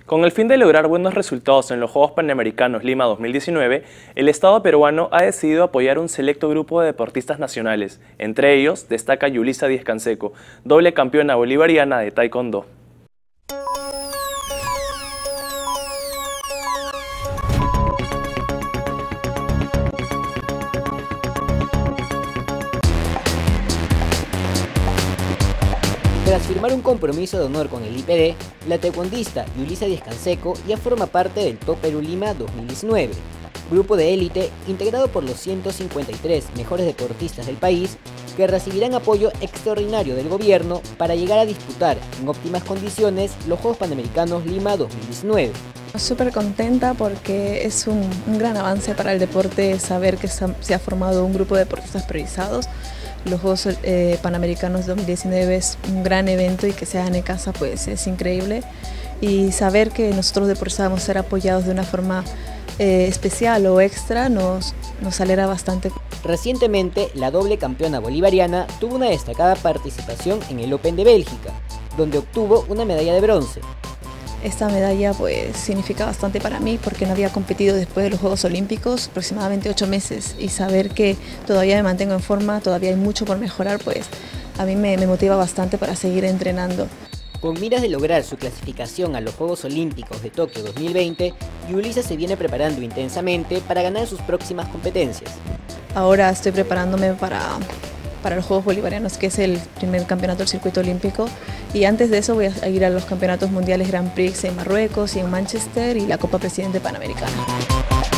Con el fin de lograr buenos resultados en los Juegos Panamericanos Lima 2019, el Estado peruano ha decidido apoyar un selecto grupo de deportistas nacionales. Entre ellos destaca Yulisa Díaz Canseco, doble campeona bolivariana de Taekwondo. Tras firmar un compromiso de honor con el IPD, la taekwondista Yulisa Díaz Canseco ya forma parte del Top Perú Lima 2019, grupo de élite integrado por los 153 mejores deportistas del país que recibirán apoyo extraordinario del gobierno para llegar a disputar en óptimas condiciones los Juegos Panamericanos Lima 2019. Súper contenta porque es un gran avance para el deporte saber que se ha formado un grupo de deportistas priorizados. Los Juegos Panamericanos 2019 es un gran evento y que se hagan en casa pues es increíble, y saber que nosotros deportistas vamos a ser apoyados de una forma especial o extra nos alegra bastante. Recientemente, la doble campeona bolivariana tuvo una destacada participación en el Open de Bélgica, donde obtuvo una medalla de bronce. Esta medalla pues significa bastante para mí porque no había competido después de los Juegos Olímpicos aproximadamente 8 meses, y saber que todavía me mantengo en forma, todavía hay mucho por mejorar, pues a mí me motiva bastante para seguir entrenando. Con miras de lograr su clasificación a los Juegos Olímpicos de Tokio 2020, Yulisa se viene preparando intensamente para ganar sus próximas competencias. Ahora estoy preparándome para los Juegos Bolivarianos, que es el primer campeonato del circuito olímpico, y antes de eso voy a ir a los campeonatos mundiales Grand Prix en Marruecos y en Manchester y la Copa Presidente Panamericana.